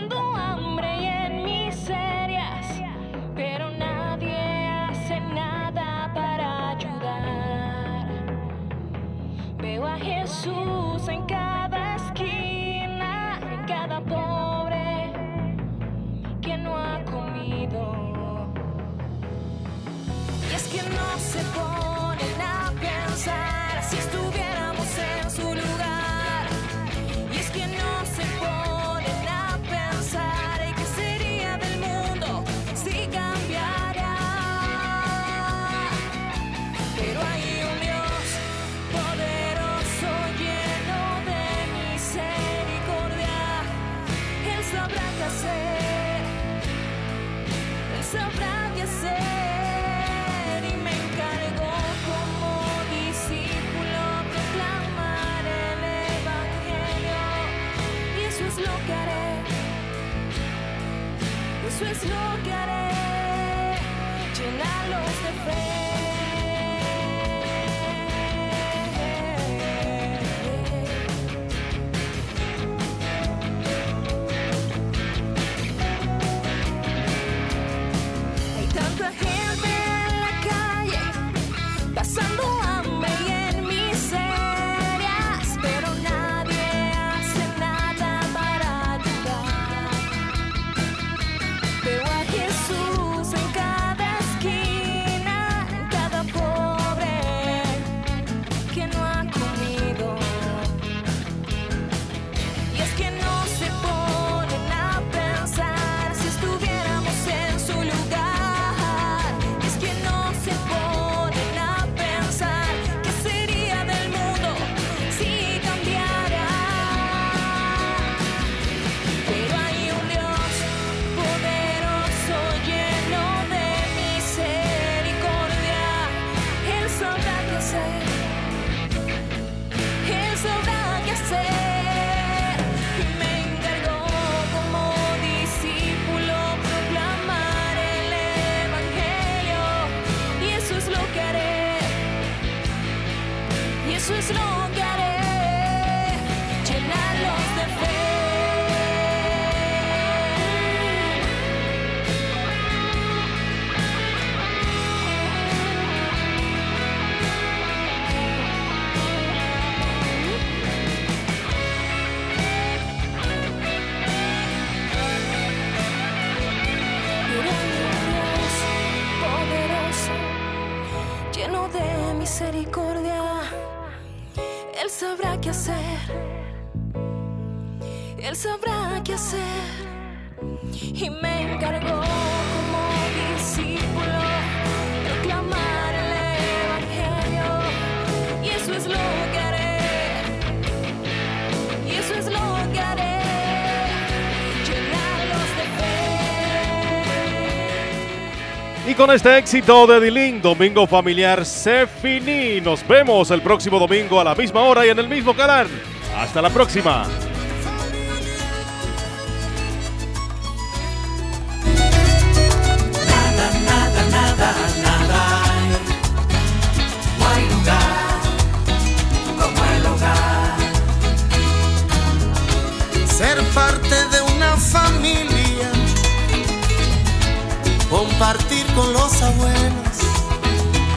pasando hambre y en miserias, pero nadie hace nada para ayudar. Veo a Jesús en cada esquina, en cada pobre que no ha comido. Y es que no se ponen a pensar si estuviéramos en su lugar. Y es que no se ponen a pensar qué sería del mundo si cambiara. Pero hay un Dios poderoso, lleno de misericordia. Él sabrá qué hacer, Él sabrá qué hacer. Y me encargó como discípulo proclamar el Evangelio. Y eso es lo que haré, eso es lo que haré, llenarlos de fe. Hay tanta gente en la calle pasando hambre y en miserias, pero nadie hace nada para ayudar. Veo a Jesús en cada esquina, en cada pobre que no ha comido. Y es que no se ponen a pensar si estuviéramos en su lugar. Y es que no se ponen a pensar qué sería del mundo si cambiara. Pero hay un Dios poderoso, lleno de misericordia. Él sabrá qué hacer, Él sabrá qué hacer. Y me encargó como discípulo proclamar el Evangelio. Y eso es lo que haré, y eso es lo que haré, llenarlos de fe. Pero hay un Dios poderoso, lleno de misericordia. Él sabrá qué hacer, Él sabrá qué hacer. Y me encargó como discípulo proclamar el Evangelio. Y eso es lo que haré, y eso es lo que haré, llenarlos de fe. Y con este éxito de D-Link, Domingo Familiar se finí. Nos vemos el próximo domingo a la misma hora y en el mismo canal. Hasta la próxima. No hay lugar como el hogar. Ser parte de una familia, compartir con los abuelos,